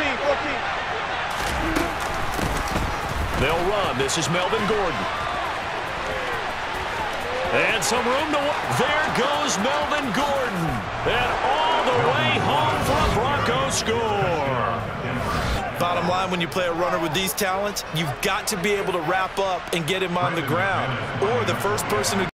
They'll run. This is Melvin Gordon. And some room to work. There goes Melvin Gordon. And all the way home for a Bronco score. Bottom line, when you play a runner with these talents, you've got to be able to wrap up and get him on the ground. Or the first person who